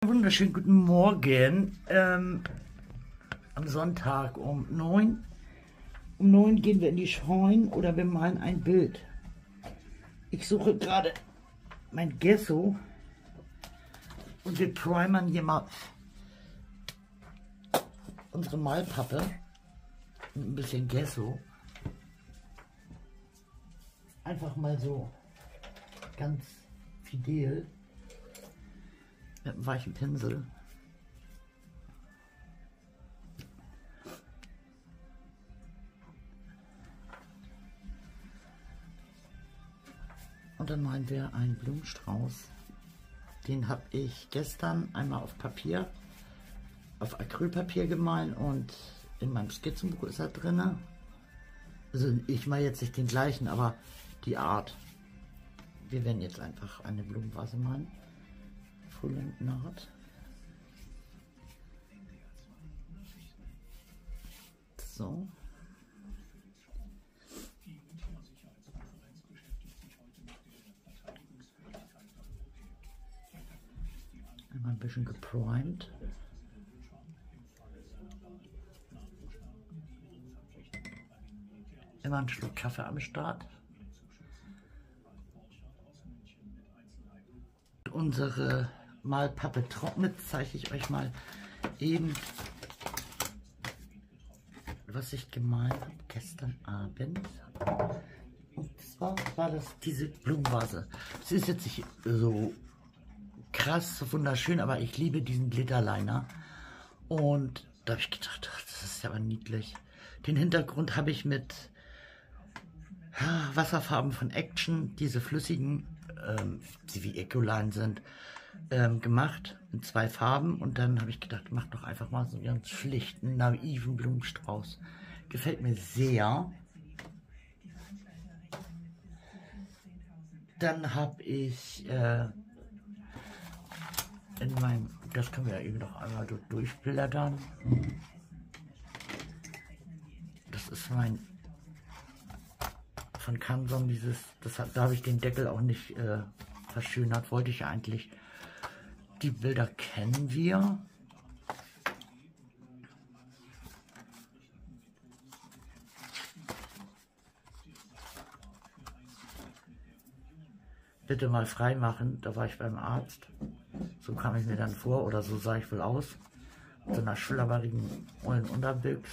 wunderschönen guten Morgen. Am Sonntag um 9. Um 9 gehen wir in die Scheune oder wir malen ein Bild. Ich suche gerade mein Gesso und wir primern hier mal unsere Malpappe mit ein bisschen Gesso. Einfach mal so ganz fidel mit einem weichen Pinsel. Und dann malen wir einen Blumenstrauß. Den habe ich gestern einmal auf Papier, auf Acrylpapier gemalt und in meinem Skizzenbuch ist er drin. Also ich mal jetzt nicht den gleichen, aber die Art. Wir werden jetzt einfach eine Blumenvase malen. Frühling naht. So. Einmal ein bisschen geprimed. Immer einen Schluck Kaffee am Start. Unsere Malpappe trocknet, zeige ich euch mal eben, was ich gemalt habe gestern Abend. Und zwar war das diese Blumenvase. Es ist jetzt nicht so krass, so wunderschön, aber ich liebe diesen Glitterliner. Und da habe ich gedacht, ach, das ist ja aber niedlich. Den Hintergrund habe ich mit Wasserfarben von Action, diese flüssigen, die wie Ecoline sind, gemacht in 2 Farben. Und dann habe ich gedacht, mach doch einfach mal so einen ganz schlichten, naiven Blumenstrauß. Gefällt mir sehr. Dann habe ich in meinem, das können wir ja eben noch einmal durchblättern. Das ist mein von Canson, dieses, da habe ich den Deckel auch nicht verschönert, wollte ich eigentlich. Die Bilder kennen wir. Bitte mal frei machen, da war ich beim Arzt. So kam ich mir dann vor, oder so sah ich wohl aus. Mit so einer schlabberigen ollen Unterbild.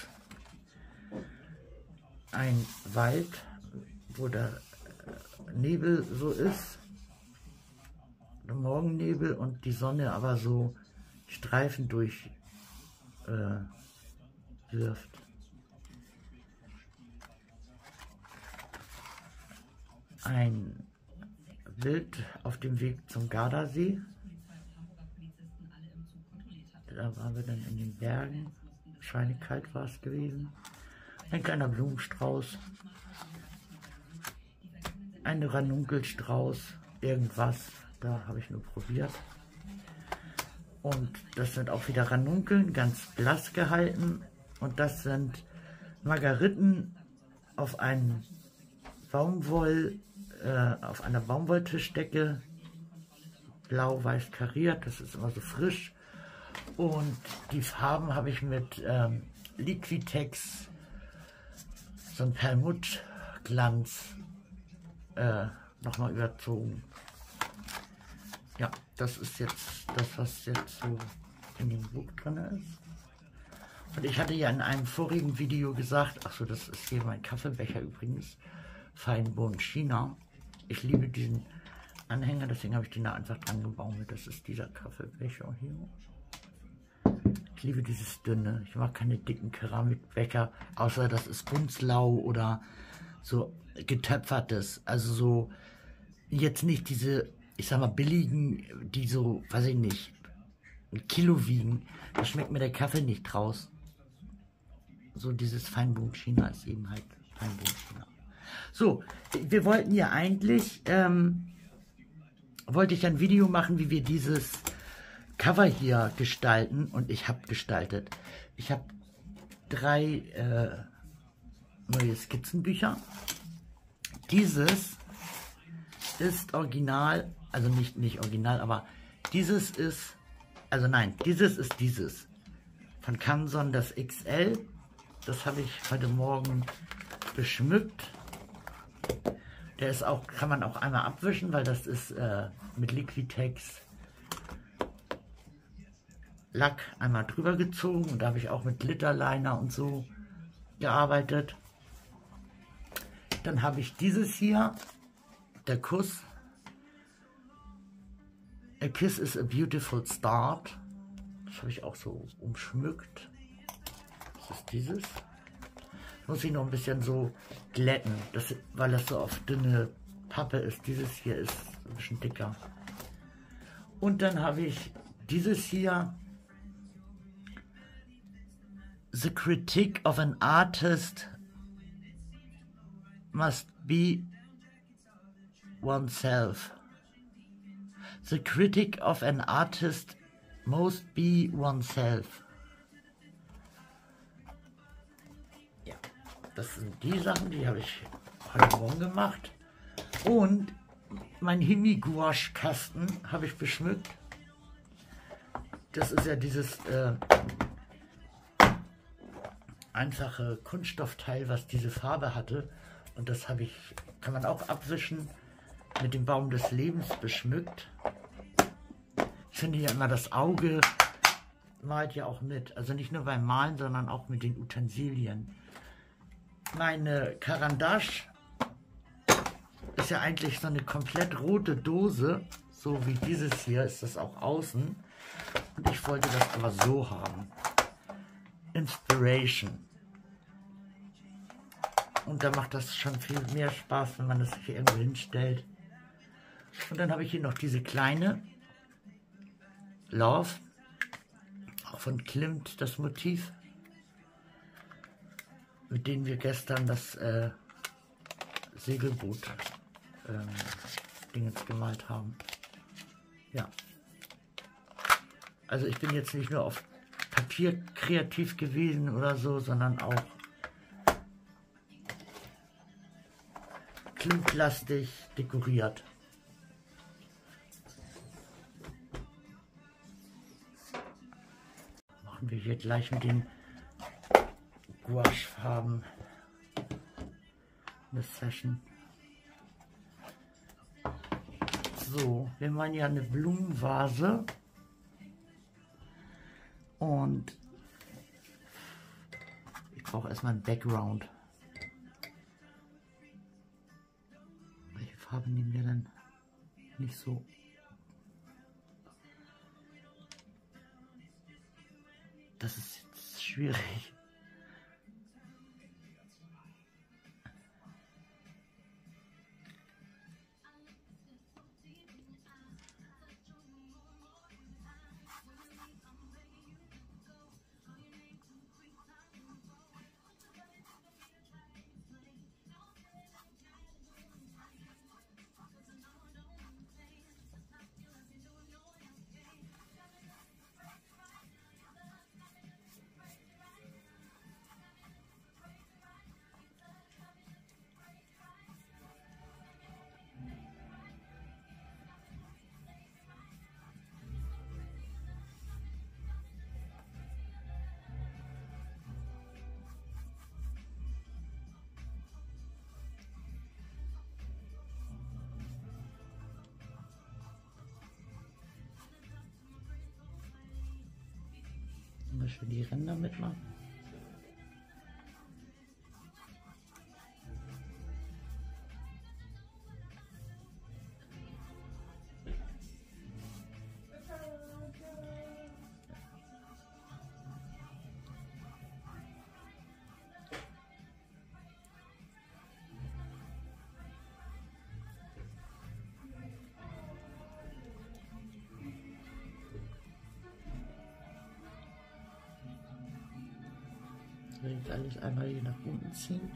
Ein Wald, wo der Nebel so ist, der Morgennebel und die Sonne aber so Streifen durch wirft. Ein Bild auf dem Weg zum Gardasee. Da waren wir dann in den Bergen. Schweinekalt war es gewesen. Ein kleiner Blumenstrauß. Ein Ranunkelstrauß. Irgendwas. Da habe ich nur probiert. Und das sind auch wieder Ranunkeln, ganz blass gehalten. Und das sind Margeriten auf einem auf einer Baumwolltischdecke. Blau-weiß kariert. Das ist immer so frisch. Und die Farben habe ich mit Liquitex, so ein Perlmuttglanz, nochmal überzogen. Ja, das ist jetzt das, was jetzt so in dem Buch drin ist. Und ich hatte ja in einem vorigen Video gesagt, achso, das ist hier mein Kaffeebecher übrigens, Feinbohnen China. Ich liebe diesen Anhänger, deswegen habe ich den da einfach dran gebaumelt. Das ist dieser Kaffeebecher hier. Ich liebe dieses dünne. Ich mag keine dicken Keramikbecher, außer das ist Bunzlau oder so getöpfertes. Also so, jetzt nicht diese, ich sag mal, billigen, die so, weiß ich nicht, 1 Kilo wiegen. Da schmeckt mir der Kaffee nicht raus. So dieses Feinbohnen China ist eben halt Feinbohnen China. So, wir wollten ja eigentlich, wollte ich ein Video machen, wie wir dieses Cover hier gestalten, und ich habe gestaltet. Ich habe 3 neue Skizzenbücher. Dieses ist original, also nicht original, aber dieses ist Also nein, dieses ist dieses. Von Canson das XL. Das habe ich heute Morgen beschmückt. Der ist auch, kann man auch einmal abwischen, weil das ist mit Liquitex Lack einmal drüber gezogen. Und da habe ich auch mit Glitterliner und so gearbeitet. Dann habe ich dieses hier, der Kuss. A Kiss is a Beautiful Start. Das habe ich auch so umschmückt. Das ist dieses. Muss ich noch ein bisschen so glätten, weil das so auf dünne Pappe ist. Dieses hier ist ein bisschen dicker. Und dann habe ich dieses hier. The critique of an artist must be oneself. The critic of an artist must be oneself. Ja, das sind die Sachen, die habe ich heute Morgen gemacht. Und mein Himi-Gouache-Kasten habe ich beschmückt. Das ist ja dieses einfache Kunststoffteil, was diese Farbe hatte. Und das habe ich, kann man auch abwischen, mit dem Baum des Lebens beschmückt. Ich finde ja immer, das Auge malt ja auch mit. Also nicht nur beim Malen, sondern auch mit den Utensilien. Meine Carandache ist ja eigentlich so eine komplett rote Dose. So wie dieses hier ist das auch außen. Und ich wollte das aber so haben. Inspiration. Und da macht das schon viel mehr Spaß, wenn man das hier irgendwo hinstellt. Und dann habe ich hier noch diese kleine Love, auch von Klimt das Motiv, mit dem wir gestern das Segelboot Dingens gemalt haben. Ja. Also ich bin jetzt nicht nur auf Papier kreativ gewesen oder so, sondern auch klimtlastig dekoriert. Machen wir hier gleich mit den Gouache-Farben eine Session. So, wir meinen ja eine Blumenvase. Und ich brauche erstmal einen Background. Welche Farbe nehmen wir denn? Nicht so. Das ist jetzt schwierig. Schön die Ränder mitmachen. Jetzt alles einmal hier nach unten ziehen.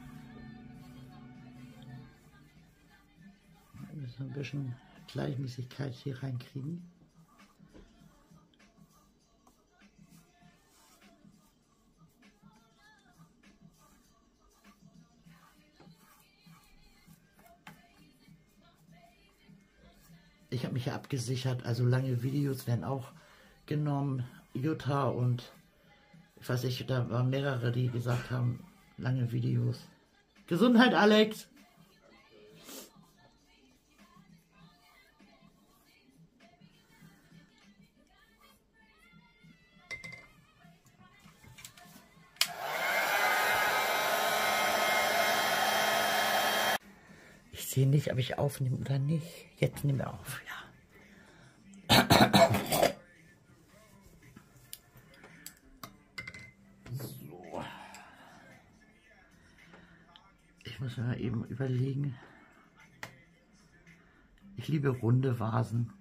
Wir müssen ein bisschen Gleichmäßigkeit hier reinkriegen. Ich habe mich ja abgesichert, also lange Videos werden auch genommen, Jutta und ich weiß nicht, da waren mehrere, die gesagt haben, lange Videos. Gesundheit, Alex! Ich sehe nicht, ob ich aufnehme oder nicht. Jetzt nehme ich auf, ja. So. Ich muss mir mal eben überlegen. Ich liebe runde Vasen.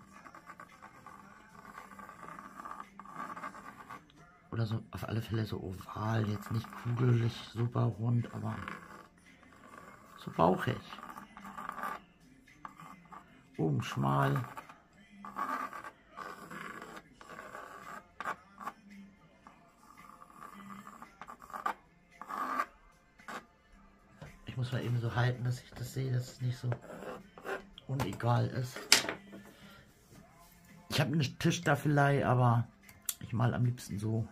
Oder so, auf alle Fälle so oval, jetzt nicht kugelig, super rund, aber so bauchig. Oben schmal. Ich muss mal eben so halten, dass ich das sehe, dass es nicht so unegal ist. Ich habe eine Tischstaffelei, aber ich mal am liebsten so.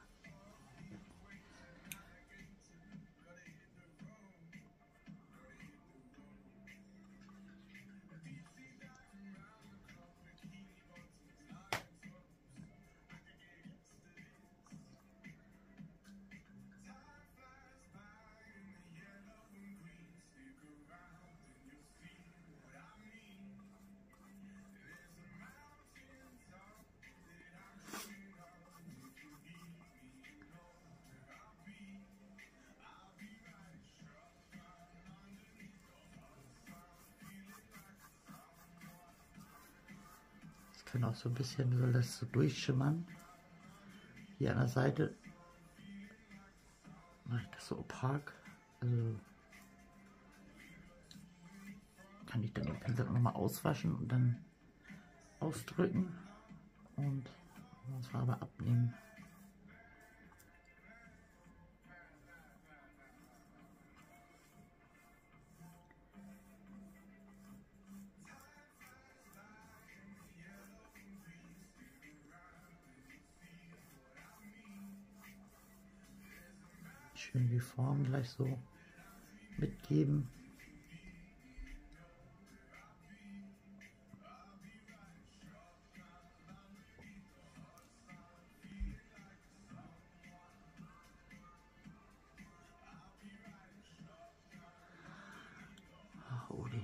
Können auch so ein bisschen, soll das so durchschimmern. Hier an der Seite mache ich das so opak. Also kann ich dann den Pinsel nochmal auswaschen und dann ausdrücken und die Farbe abnehmen. Schön die Form gleich so mitgeben. Ach, Odin.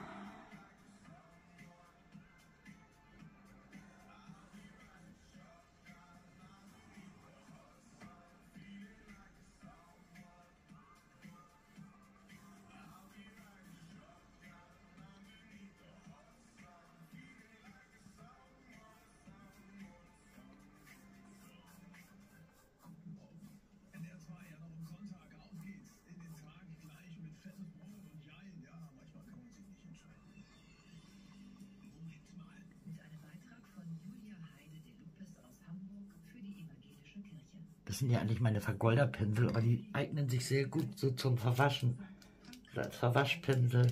Das sind ja eigentlich meine Vergolderpinsel, aber die eignen sich sehr gut so zum Verwaschen. Oder als Verwaschpinsel.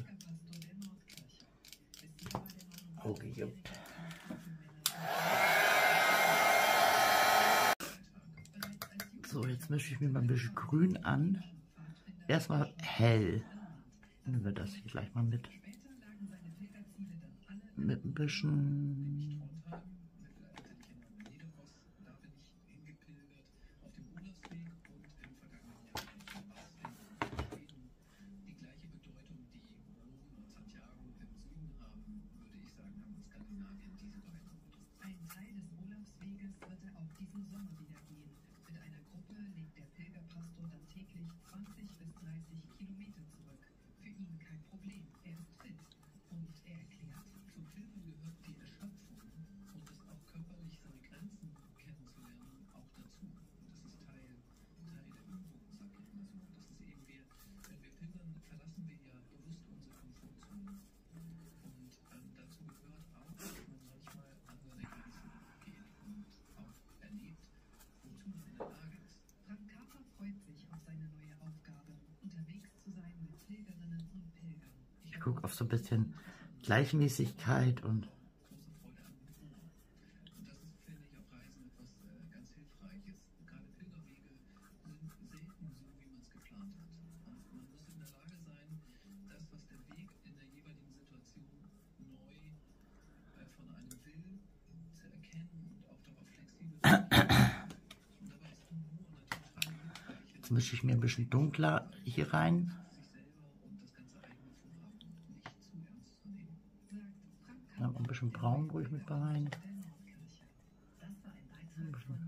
Auge juckt. So, jetzt mische ich mir mal ein bisschen grün an. Erstmal hell. Nehmen wir das hier gleich mal mit. Mit ein bisschen. Ich gucke auf so ein bisschen Gleichmäßigkeit und Jetzt mische ich mir ein bisschen dunkler hier rein. Ja, ein bisschen braun ruhig mit rein. Ein bisschen.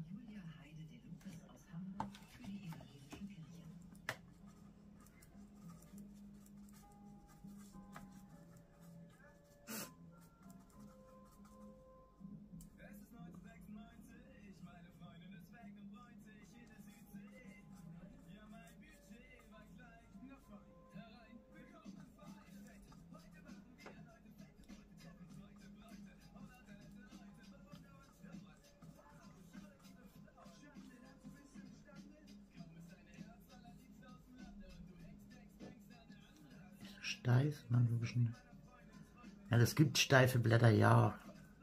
Steif, so ein bisschen. Ja, das gibt steife Blätter, ja.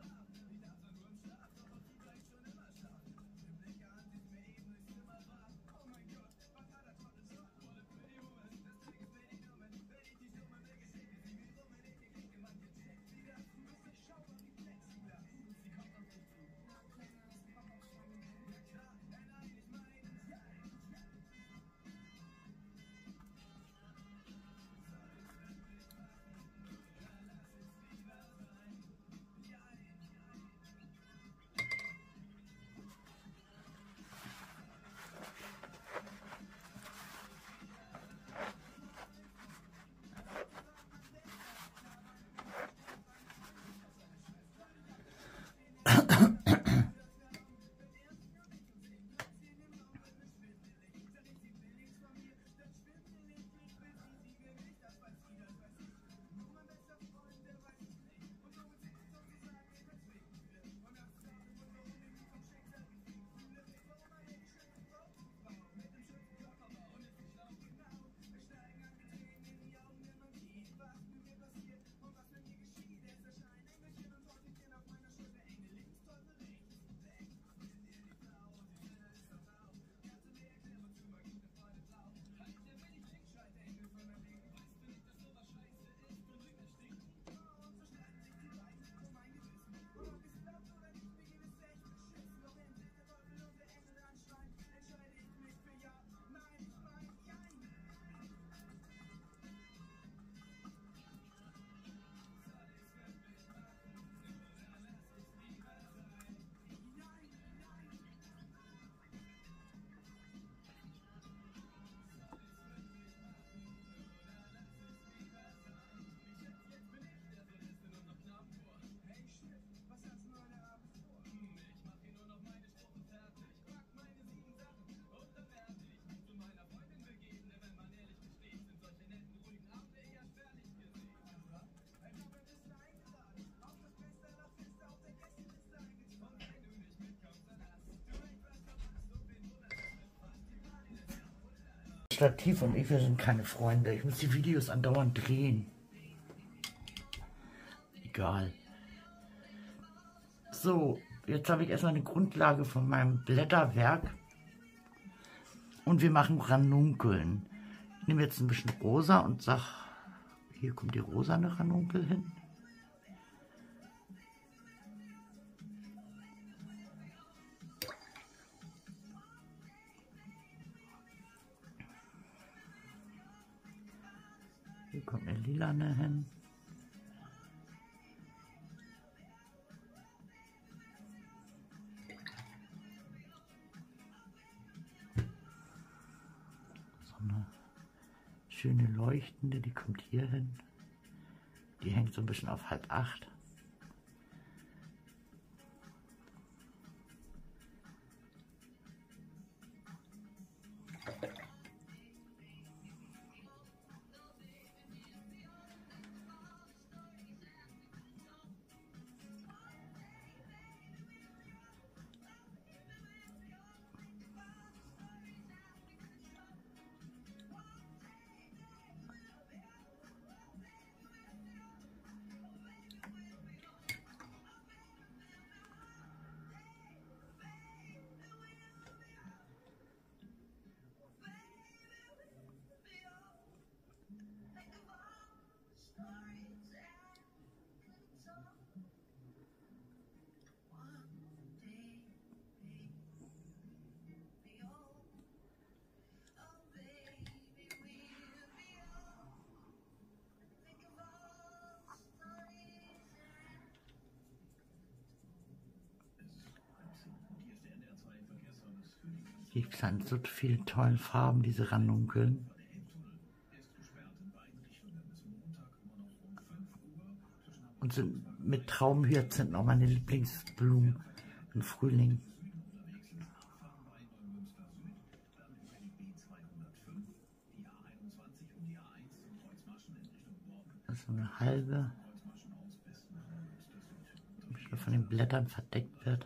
Stativ und ich, wir sind keine Freunde. Ich muss die Videos andauernd drehen. Egal. So, jetzt habe ich erstmal eine Grundlage von meinem Blätterwerk. Und wir machen Ranunkeln. Ich nehme jetzt ein bisschen rosa und sage, hier kommt die rosane Ranunkel hin. Hier kommt eine lilane hin. So eine schöne leuchtende, die kommt hier hin. Die hängt so ein bisschen auf 7:30. Gibt es an so vielen tollen Farben, diese Ranunkeln. Und sind mit Traumhyazinthen auch meine Lieblingsblumen im Frühling. Also eine halbe, die schon von den Blättern verdeckt wird.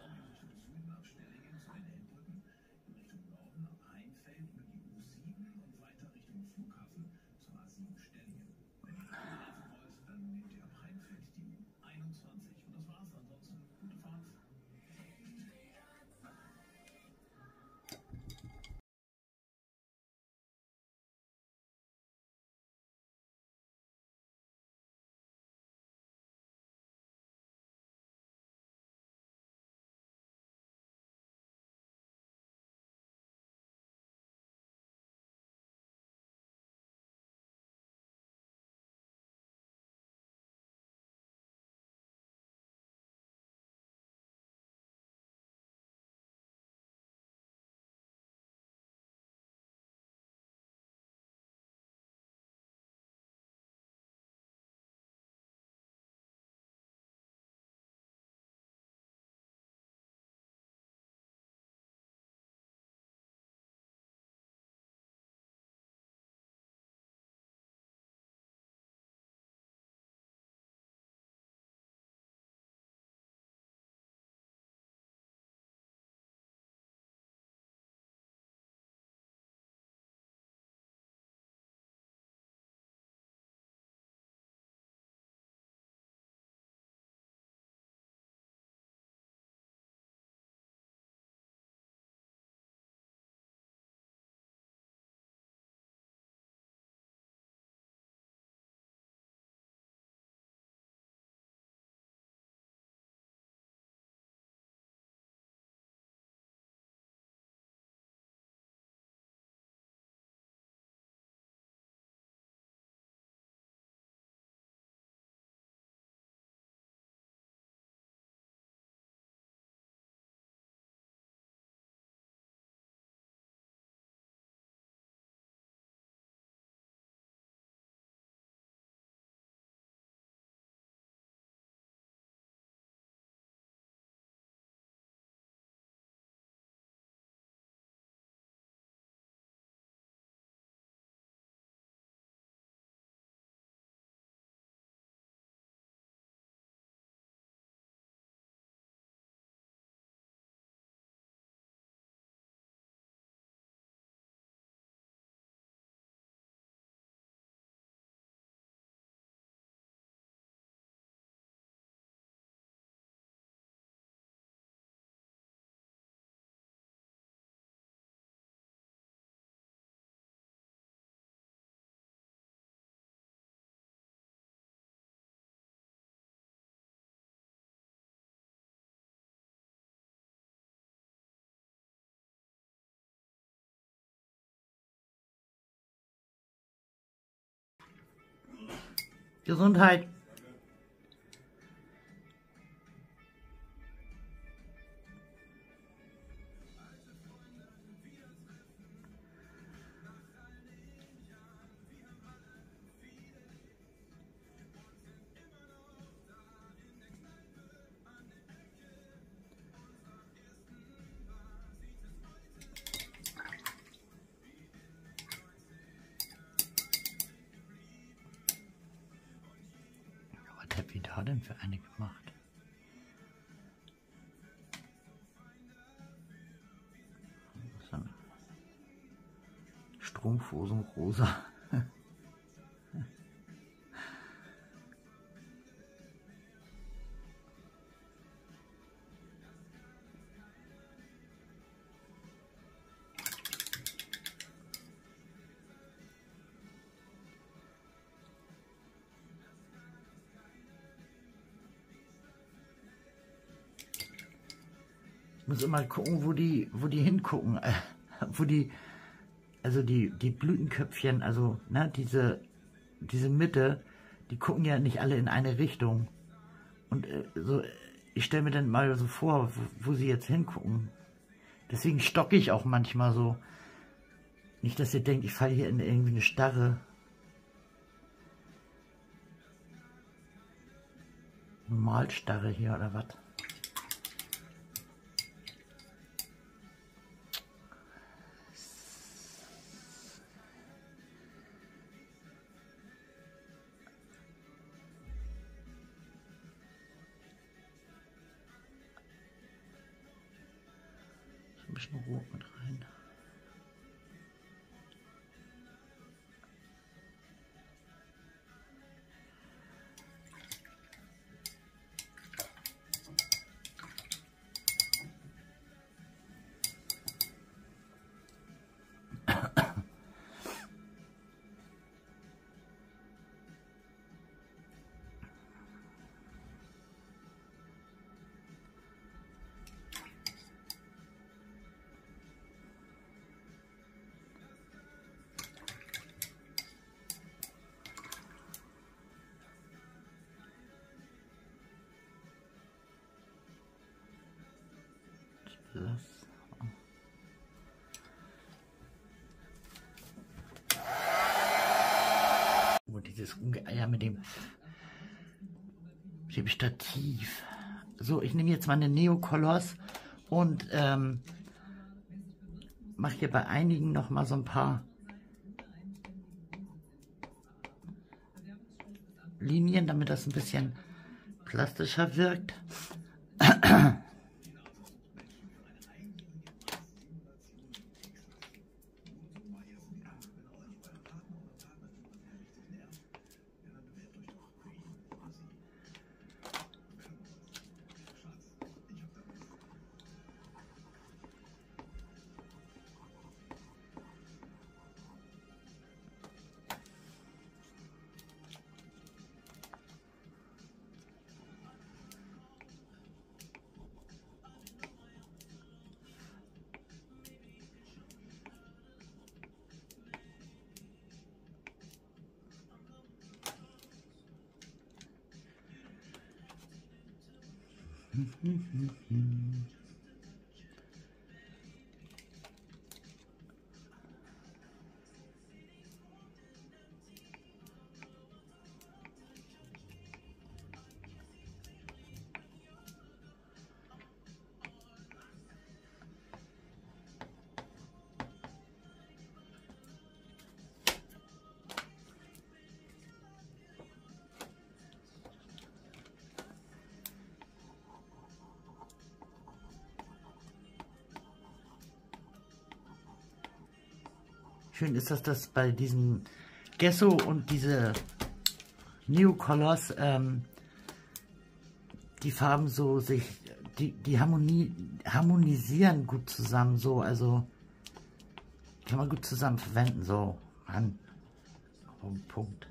Gesundheit. Was hat da denn für eine gemacht? Strumpfhosen rosa. Ich muss immer gucken, wo die hingucken, also die Blütenköpfchen, also ne, diese Mitte, die gucken ja nicht alle in eine Richtung. Und so, ich stelle mir dann mal so vor, wo sie jetzt hingucken. Deswegen stocke ich auch manchmal so. Nicht, dass ihr denkt, ich falle hier in irgendwie eine Starre. Malstarre hier oder was? Ein bisschen Rot mit rein. Oh, dieses Ungeier mit dem Stativ. So, ich nehme jetzt meine Neocolors und mache hier bei einigen noch mal so ein paar Linien, damit das ein bisschen plastischer wirkt. Schön ist das, dass bei diesem Gesso und diese Neocolors die Farben so die harmonisieren gut zusammen, so, also kann man gut zusammen verwenden, so, Mann, Punkt.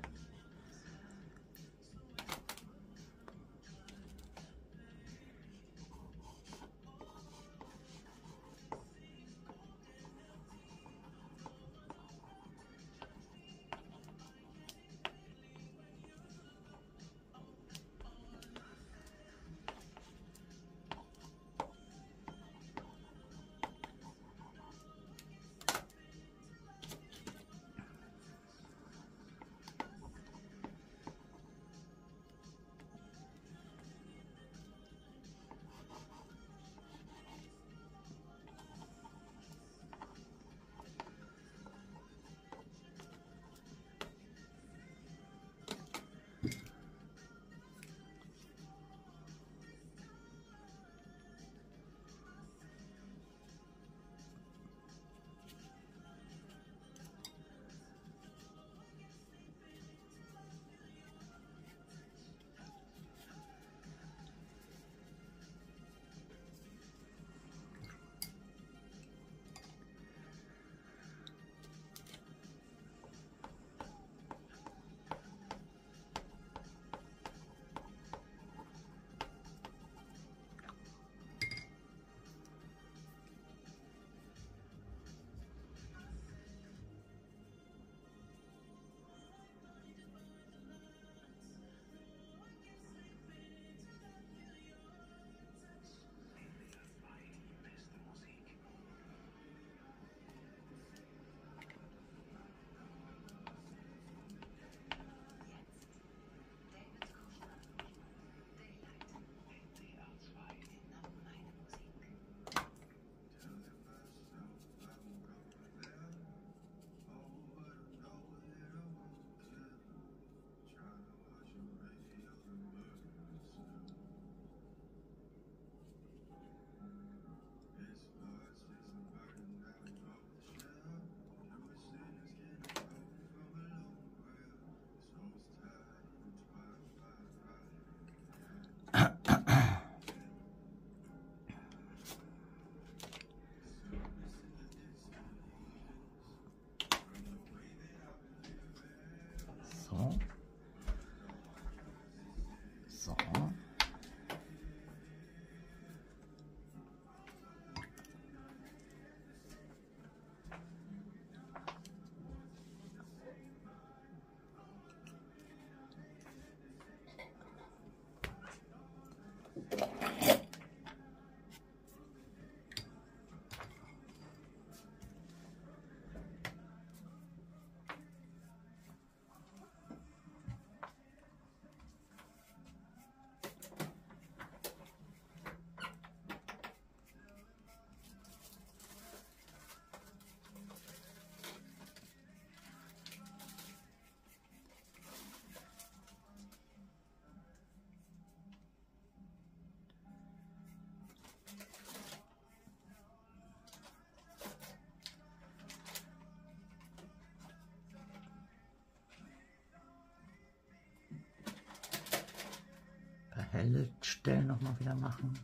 Stellen nochmal wieder machen.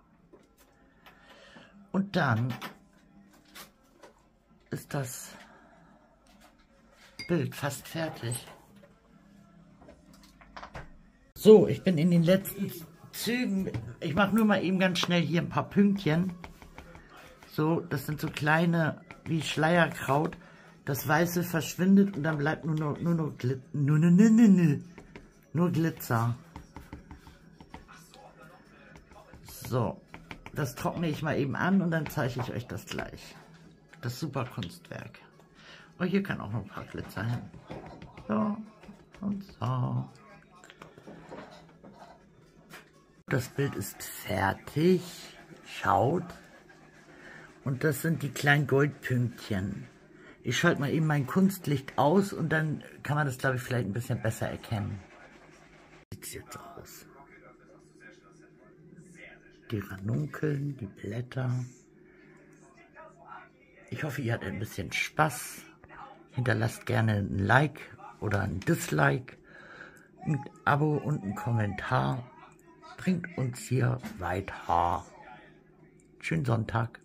Und dann ist das Bild fast fertig. So, ich bin in den letzten Zügen. Ich mache nur mal eben ganz schnell hier ein paar Pünktchen. So, das sind so kleine wie Schleierkraut. Das Weiße verschwindet und dann bleibt nur Glitzer. So, das trockne ich mal eben an und dann zeige ich euch das gleich. Das super Kunstwerk. Und hier kann auch noch ein paar Glitzer hin. So und so. Das Bild ist fertig. Schaut. Und das sind die kleinen Goldpünktchen. Ich schalte mal eben mein Kunstlicht aus und dann kann man das, glaube ich, vielleicht ein bisschen besser erkennen. Sieht es jetzt aus. Die Ranunkeln, die Blätter. Ich hoffe, ihr hattet ein bisschen Spaß. Hinterlasst gerne ein Like oder ein Dislike, ein Abo und ein Kommentar. Bringt uns hier weiter. Schönen Sonntag.